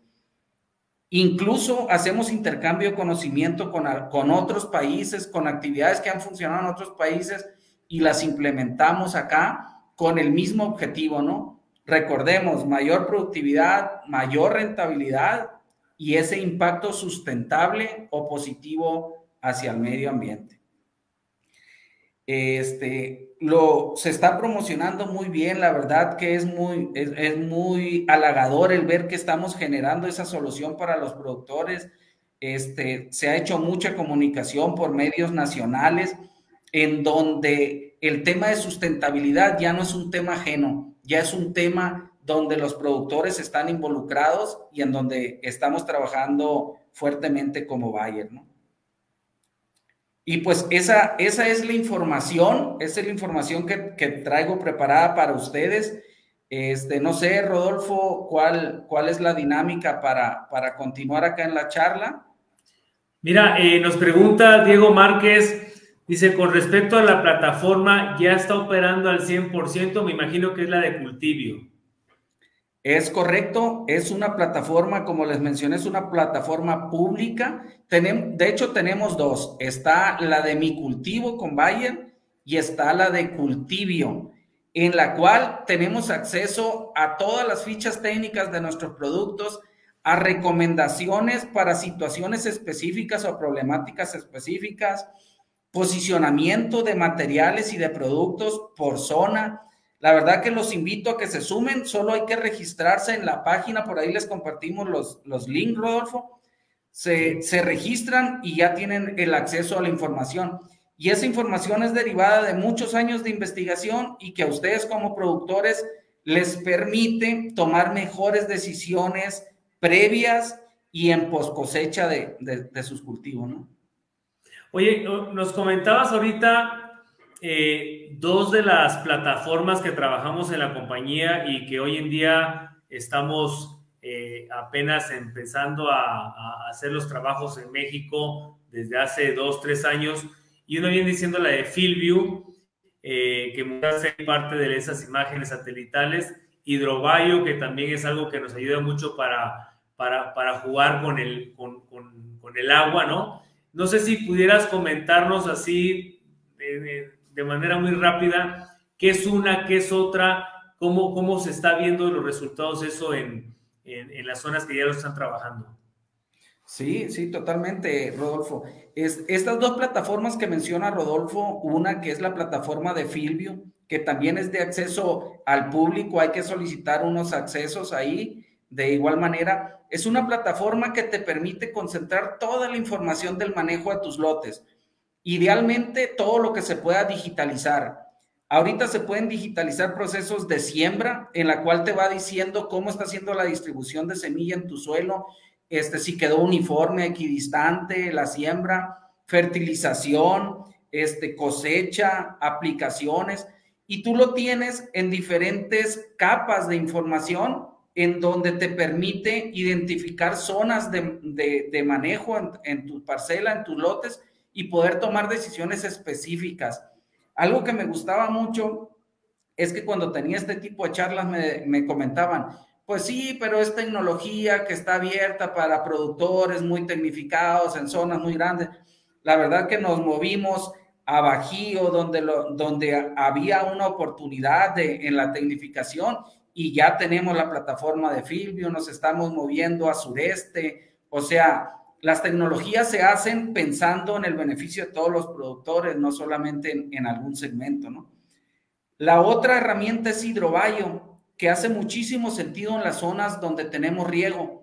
Incluso hacemos intercambio de conocimiento con, con otros países, con actividades que han funcionado en otros países y las implementamos acá con el mismo objetivo, ¿no? Recordemos, mayor productividad, mayor rentabilidad y ese impacto sustentable o positivo hacia el medio ambiente. Este, lo, se está promocionando muy bien, la verdad que es muy, es, es muy halagador el ver que estamos generando esa solución para los productores. Este, se ha hecho mucha comunicación por medios nacionales en donde el tema de sustentabilidad ya no es un tema ajeno, ya es un tema donde los productores están involucrados y en donde estamos trabajando fuertemente como Bayer, ¿no? Y pues esa, esa es la información, esa es la información que, que traigo preparada para ustedes. Este, no sé, Rodolfo, ¿cuál, cuál es la dinámica para, para continuar acá en la charla? Mira, eh, nos pregunta Diego Márquez, dice, con respecto a la plataforma, ¿ya está operando al cien por ciento? Me imagino que es la de Cultivio. Es correcto, es una plataforma, como les mencioné, es una plataforma pública. Tenemos, de hecho, tenemos dos. Está la de Mi Cultivo con Bayer y está la de Cultivio, en la cual tenemos acceso a todas las fichas técnicas de nuestros productos, a recomendaciones para situaciones específicas o problemáticas específicas, posicionamiento de materiales y de productos por zona. La verdad que los invito a que se sumen, solo hay que registrarse en la página, por ahí les compartimos los, los links, Rodolfo. Se, se registran y ya tienen el acceso a la información. Y esa información es derivada de muchos años de investigación y que a ustedes como productores les permite tomar mejores decisiones previas y en post cosecha de, de, de sus cultivos, ¿no? Oye, nos comentabas ahorita eh, dos de las plataformas que trabajamos en la compañía y que hoy en día estamos eh, apenas empezando a, a hacer los trabajos en México desde hace dos, tres años. Y uno viene diciendo la de FieldView, eh, que hace parte de esas imágenes satelitales, Hidrobio, que también es algo que nos ayuda mucho para, para, para jugar con el, con, con, con el agua, ¿no? No sé si pudieras comentarnos así eh, de manera muy rápida qué es una, qué es otra, cómo, cómo se está viendo los resultados eso en, en, en las zonas que ya lo están trabajando. Sí, sí, totalmente, Rodolfo. Es, estas dos plataformas que menciona Rodolfo, una que es la plataforma de Filvio, que también es de acceso al público, hay que solicitar unos accesos ahí. De igual manera, es una plataforma que te permite concentrar toda la información del manejo de tus lotes. Idealmente, todo lo que se pueda digitalizar. Ahorita se pueden digitalizar procesos de siembra, en la cual te va diciendo cómo está haciendo la distribución de semilla en tu suelo, este, si quedó uniforme, equidistante, la siembra, fertilización, este, cosecha, aplicaciones, y tú lo tienes en diferentes capas de información en donde te permite identificar zonas de, de, de manejo en, en tu parcela, en tus lotes, y poder tomar decisiones específicas. Algo que me gustaba mucho es que cuando tenía este tipo de charlas me, me comentaban, pues sí, pero es tecnología que está abierta para productores muy tecnificados en zonas muy grandes. La verdad que nos movimos a Bajío, donde, lo, donde había una oportunidad de, en la tecnificación, y ya tenemos la plataforma de Filvio, nos estamos moviendo a sureste, o sea, las tecnologías se hacen pensando en el beneficio de todos los productores, no solamente en, en algún segmento, ¿no? La otra herramienta es Hidrobayo, que hace muchísimo sentido en las zonas donde tenemos riego.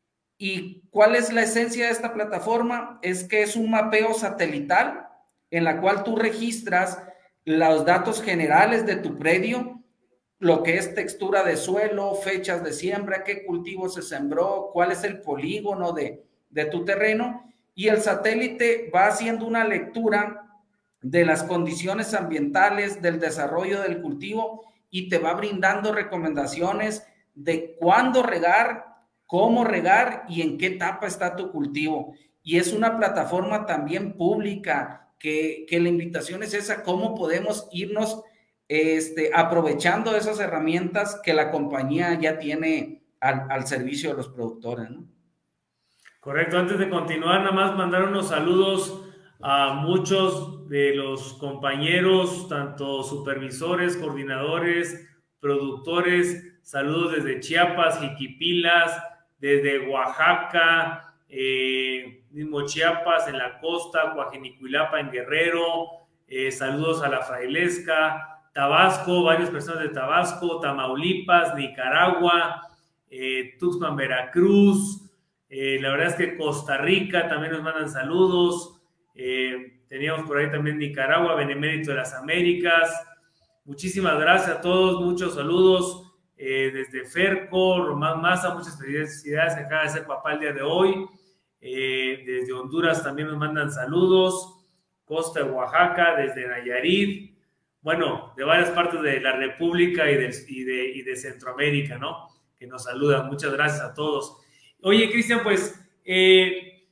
¿Y cuál es la esencia de esta plataforma? Es que es un mapeo satelital en la cual tú registras los datos generales de tu predio, lo que es textura de suelo, fechas de siembra, qué cultivo se sembró, cuál es el polígono de, de tu terreno, y el satélite va haciendo una lectura de las condiciones ambientales, del desarrollo del cultivo, y te va brindando recomendaciones de cuándo regar, cómo regar y en qué etapa está tu cultivo. Y es una plataforma también pública que, que la invitación es esa, cómo podemos irnos este, aprovechando esas herramientas que la compañía ya tiene al, al servicio de los productores, ¿no? Correcto. Antes de continuar, nada más mandar unos saludos a muchos de los compañeros, tanto supervisores, coordinadores, productores. Saludos desde Chiapas, Jiquipilas, desde Oaxaca, eh, mismo Chiapas, en la costa, Coajenicuilapa, en Guerrero. Eh, saludos a la Frailesca, Tabasco, varias personas de Tabasco, Tamaulipas, Nicaragua, eh, Tuxpan, Veracruz. Eh, la verdad es que Costa Rica también nos mandan saludos. Eh, teníamos por ahí también Nicaragua, Benemérito de las Américas. Muchísimas gracias a todos, muchos saludos. Eh, desde Ferco, Román Maza, muchas felicidades que acaba de ser papá el día de hoy. Eh, desde Honduras también nos mandan saludos. Costa de Oaxaca, desde Nayarit. Bueno, de varias partes de la República y de, y de, y de Centroamérica, ¿no? Que nos saludan. Muchas gracias a todos. Oye, Cristian, pues eh,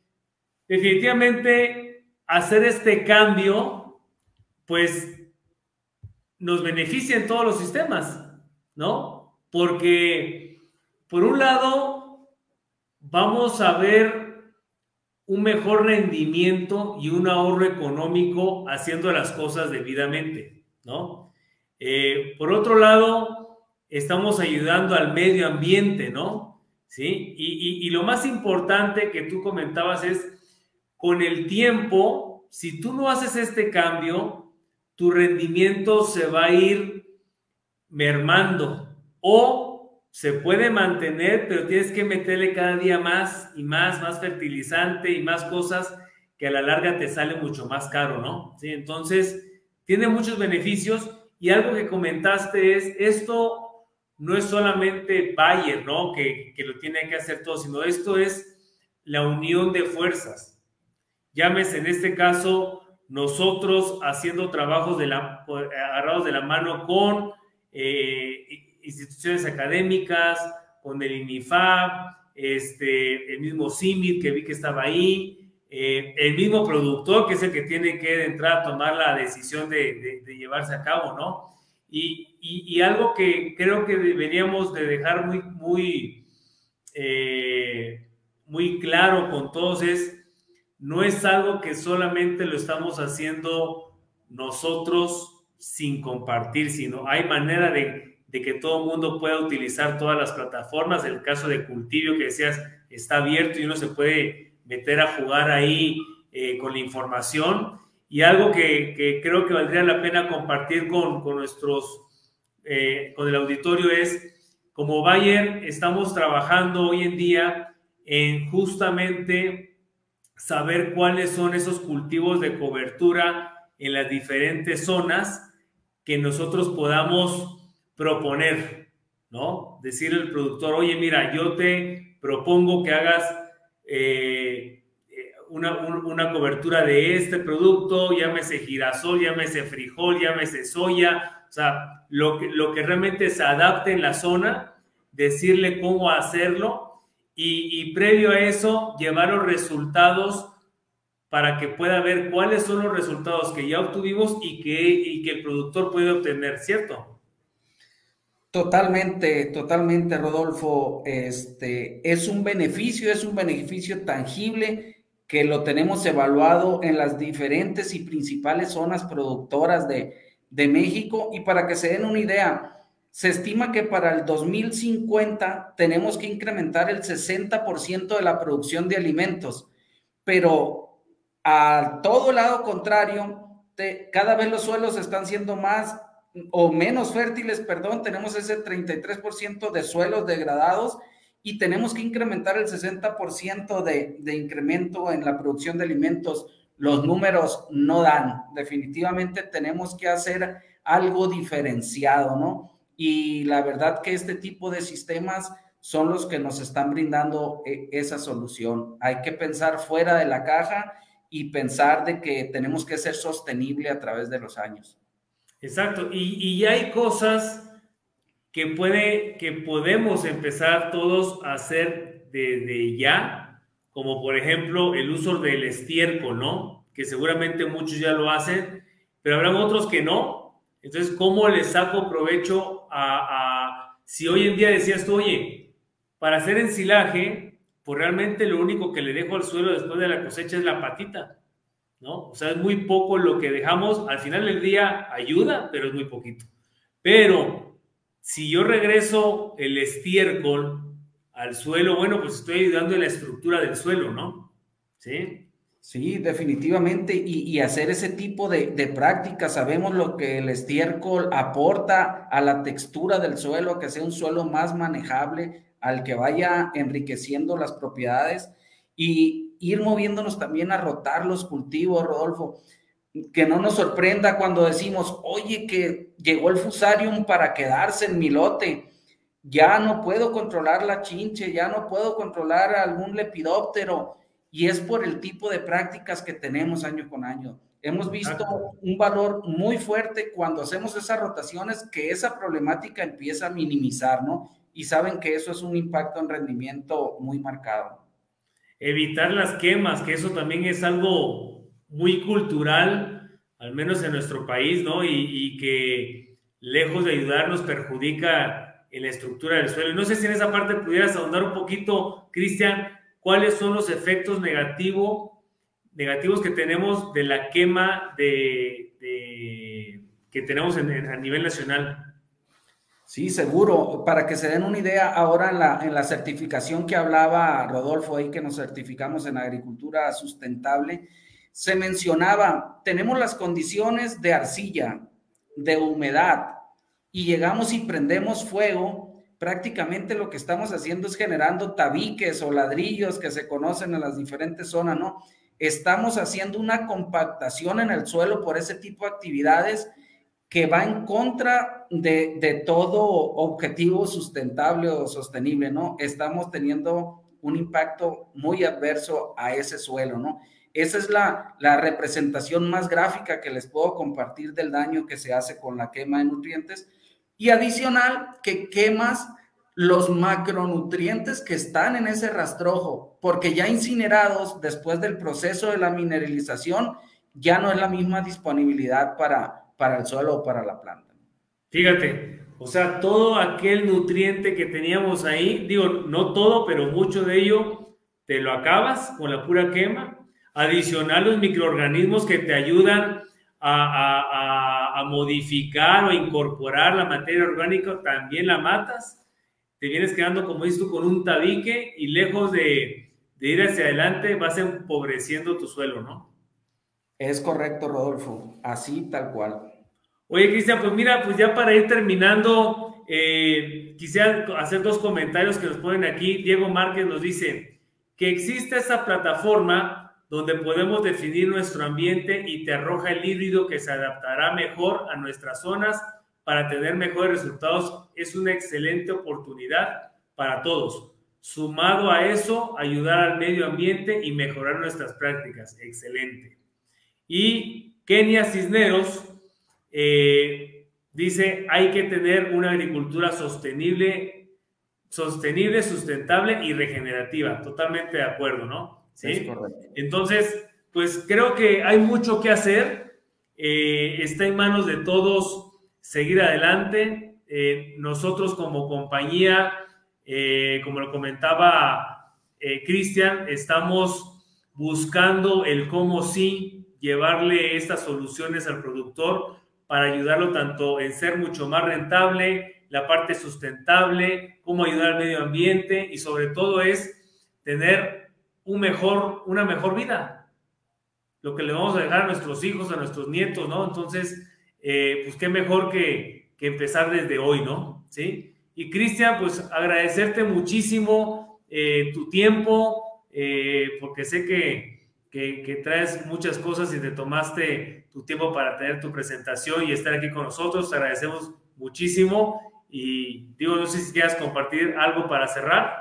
definitivamente hacer este cambio, pues nos beneficia en todos los sistemas, ¿no? Porque, por un lado, vamos a ver un mejor rendimiento y un ahorro económico haciendo las cosas debidamente, ¿no? Eh, por otro lado, estamos ayudando al medio ambiente, ¿no? ¿Sí? Y, y, y lo más importante que tú comentabas es, con el tiempo, si tú no haces este cambio, tu rendimiento se va a ir mermando, o se puede mantener, pero tienes que meterle cada día más y más, más fertilizante y más cosas que a la larga te sale mucho más caro, ¿no? ¿Sí? Entonces, tiene muchos beneficios, y algo que comentaste es, esto no es solamente Bayer, ¿no? Que, que lo tiene que hacer todo, sino esto es la unión de fuerzas. Llámese en este caso nosotros haciendo trabajos de la, agarrados de la mano con eh, instituciones académicas, con el INIFAP, este, el mismo CIMIT que vi que estaba ahí, eh, el mismo productor que es el que tiene que entrar a tomar la decisión de, de, de llevarse a cabo, ¿no? Y, y, y algo que creo que deberíamos de dejar muy, muy, eh, muy claro con todos es, no es algo que solamente lo estamos haciendo nosotros sin compartir, sino hay manera de, de que todo el mundo pueda utilizar todas las plataformas. El caso de Cultivio que decías está abierto y uno se puede meter a jugar ahí eh, con la información. Y algo que, que creo que valdría la pena compartir con, con nuestros, eh, con el auditorio es, como Bayer estamos trabajando hoy en día en justamente saber cuáles son esos cultivos de cobertura en las diferentes zonas que nosotros podamos proponer, ¿no? Decirle al productor, oye, mira, yo te propongo que hagas eh, una, un, una cobertura de este producto, llámese girasol, llámese frijol, llámese soya, o sea, lo que, lo que realmente se adapte en la zona, decirle cómo hacerlo y, y previo a eso llevar los resultados para que pueda ver cuáles son los resultados que ya obtuvimos y que, y que el productor puede obtener, ¿cierto? Totalmente, totalmente, Rodolfo. Este, es un beneficio, es un beneficio tangible que lo tenemos evaluado en las diferentes y principales zonas productoras de, de México. Y para que se den una idea, se estima que para el dos mil cincuenta tenemos que incrementar el sesenta por ciento de la producción de alimentos, pero a todo lado contrario, te, cada vez los suelos están siendo más o menos fértiles, perdón, tenemos ese treinta y tres por ciento de suelos degradados y tenemos que incrementar el sesenta por ciento de, de incremento en la producción de alimentos. Los números no dan, definitivamente tenemos que hacer algo diferenciado, ¿no? Y la verdad que este tipo de sistemas son los que nos están brindando esa solución. Hay que pensar fuera de la caja y pensar de que tenemos que ser sostenible a través de los años. Exacto, y, y hay cosas que, puede, que podemos empezar todos a hacer desde ya, como por ejemplo el uso del estiércol, ¿no? Que seguramente muchos ya lo hacen, pero habrán otros que no. Entonces, ¿cómo le saco provecho a, a si hoy en día decías tú, oye, para hacer ensilaje, pues realmente lo único que le dejo al suelo después de la cosecha es la patita, ¿no? O sea, es muy poco lo que dejamos. Al final del día ayuda, pero es muy poquito. Pero si yo regreso el estiércol al suelo, bueno, pues estoy ayudando en la estructura del suelo, ¿no? Sí. Sí, definitivamente, y, y hacer ese tipo de, de prácticas. Sabemos lo que el estiércol aporta a la textura del suelo, que sea un suelo más manejable, al que vaya enriqueciendo las propiedades y ir moviéndonos también a rotar los cultivos, Rodolfo. Que no nos sorprenda cuando decimos, oye, que llegó el fusarium para quedarse en mi lote, ya no puedo controlar la chinche, ya no puedo controlar algún lepidóptero, y es por el tipo de prácticas que tenemos año con año. Hemos visto un valor muy fuerte cuando hacemos esas rotaciones, que esa problemática empieza a minimizar, ¿no? Y saben que eso es un impacto en rendimiento muy marcado. Evitar las quemas, que eso también es algo muy cultural, al menos en nuestro país, ¿no? Y, y que lejos de ayudarnos perjudica en la estructura del suelo. No sé si en esa parte pudieras ahondar un poquito, Cristian, ¿cuáles son los efectos negativos, negativos que tenemos de la quema de, de, que tenemos en, en, a nivel nacional? Sí, seguro. Para que se den una idea, ahora en la, en la certificación que hablaba Rodolfo, ahí que nos certificamos en agricultura sustentable, se mencionaba, tenemos las condiciones de arcilla, de humedad, y llegamos y prendemos fuego. Prácticamente lo que estamos haciendo es generando tabiques o ladrillos que se conocen en las diferentes zonas, ¿no? Estamos haciendo una compactación en el suelo por ese tipo de actividades que va en contra de, de todo objetivo sustentable o sostenible, ¿no? Estamos teniendo un impacto muy adverso a ese suelo, ¿no? Esa es la, la representación más gráfica que les puedo compartir del daño que se hace con la quema de nutrientes. Y adicional, que quemas los macronutrientes que están en ese rastrojo, porque ya incinerados después del proceso de la mineralización, ya no es la misma disponibilidad para, para el suelo o para la planta. Fíjate, o sea, todo aquel nutriente que teníamos ahí, digo, no todo, pero mucho de ello, te lo acabas con la pura quema. Adicional, los microorganismos que te ayudan a, a, a, a modificar o incorporar la materia orgánica, también la matas, te vienes quedando, como dices tú, con un tabique y lejos de, de ir hacia adelante vas empobreciendo tu suelo, ¿no? Es correcto, Rodolfo, así tal cual. Oye, Cristian, pues mira, pues ya para ir terminando, eh, quisiera hacer dos comentarios que nos ponen aquí. Diego Márquez nos dice que existe esa plataforma donde podemos definir nuestro ambiente y te arroja el híbrido que se adaptará mejor a nuestras zonas para tener mejores resultados. Es una excelente oportunidad para todos. Sumado a eso, ayudar al medio ambiente y mejorar nuestras prácticas. Excelente. Y Kenia Cisneros eh, dice, hay que tener una agricultura sostenible, sostenible, sustentable y regenerativa. Totalmente de acuerdo, ¿no? ¿Sí? Es correcto. Entonces, pues creo que hay mucho que hacer. Eh, está en manos de todos seguir adelante. Eh, nosotros como compañía, eh, como lo comentaba eh, Cristian, estamos buscando el cómo sí llevarle estas soluciones al productor para ayudarlo tanto en ser mucho más rentable, la parte sustentable, cómo ayudar al medio ambiente y sobre todo es tener un mejor, una mejor vida, lo que le vamos a dejar a nuestros hijos, a nuestros nietos, ¿no? Entonces, eh, pues qué mejor que, que empezar desde hoy, ¿no? ¿Sí? Y Cristian, pues agradecerte muchísimo eh, tu tiempo, eh, porque sé que, que, que traes muchas cosas y te tomaste tu tiempo para tener tu presentación y estar aquí con nosotros. Te agradecemos muchísimo y digo, no sé si quieras compartir algo para cerrar.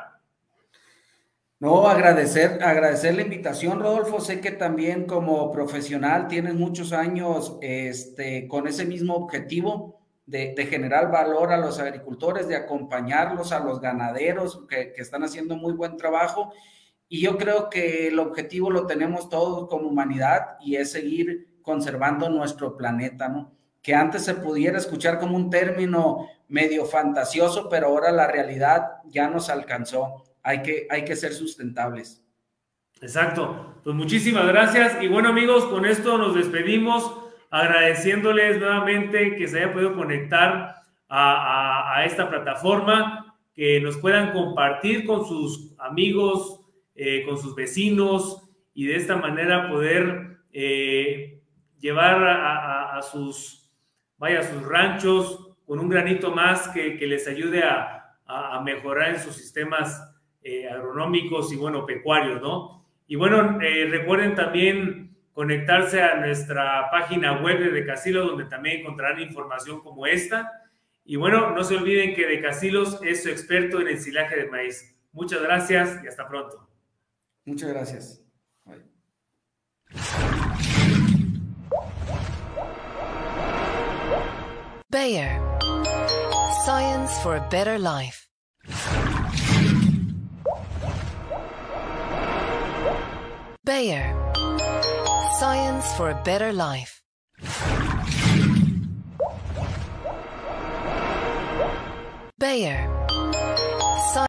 No, agradecer, agradecer la invitación, Rodolfo. Sé que también como profesional tienes muchos años este, con ese mismo objetivo de, de generar valor a los agricultores, de acompañarlos a los ganaderos que, que están haciendo muy buen trabajo. Y yo creo que el objetivo lo tenemos todos como humanidad y es seguir conservando nuestro planeta, ¿no? Que antes se pudiera escuchar como un término medio fantasioso, pero ahora la realidad ya nos alcanzó. Hay que, hay que ser sustentables. Exacto. Pues muchísimas gracias. Y bueno, amigos, con esto nos despedimos, agradeciéndoles nuevamente que se haya podido conectar a, a, a esta plataforma, que nos puedan compartir con sus amigos, eh, con sus vecinos y de esta manera poder eh, llevar a, a, a sus, vaya, a sus ranchos con un granito más que, que les ayude a, a, a mejorar en sus sistemas Eh, agronómicos y bueno, pecuarios, ¿no? Y bueno, eh, recuerden también conectarse a nuestra página web de Decasilos, donde también encontrarán información como esta. Y bueno, no se olviden que Decasilos es su experto en ensilaje de maíz. Muchas gracias y hasta pronto. Muchas gracias. Bye. Bayer. Science for a better life. Bayer. Science for a better life. Bayer.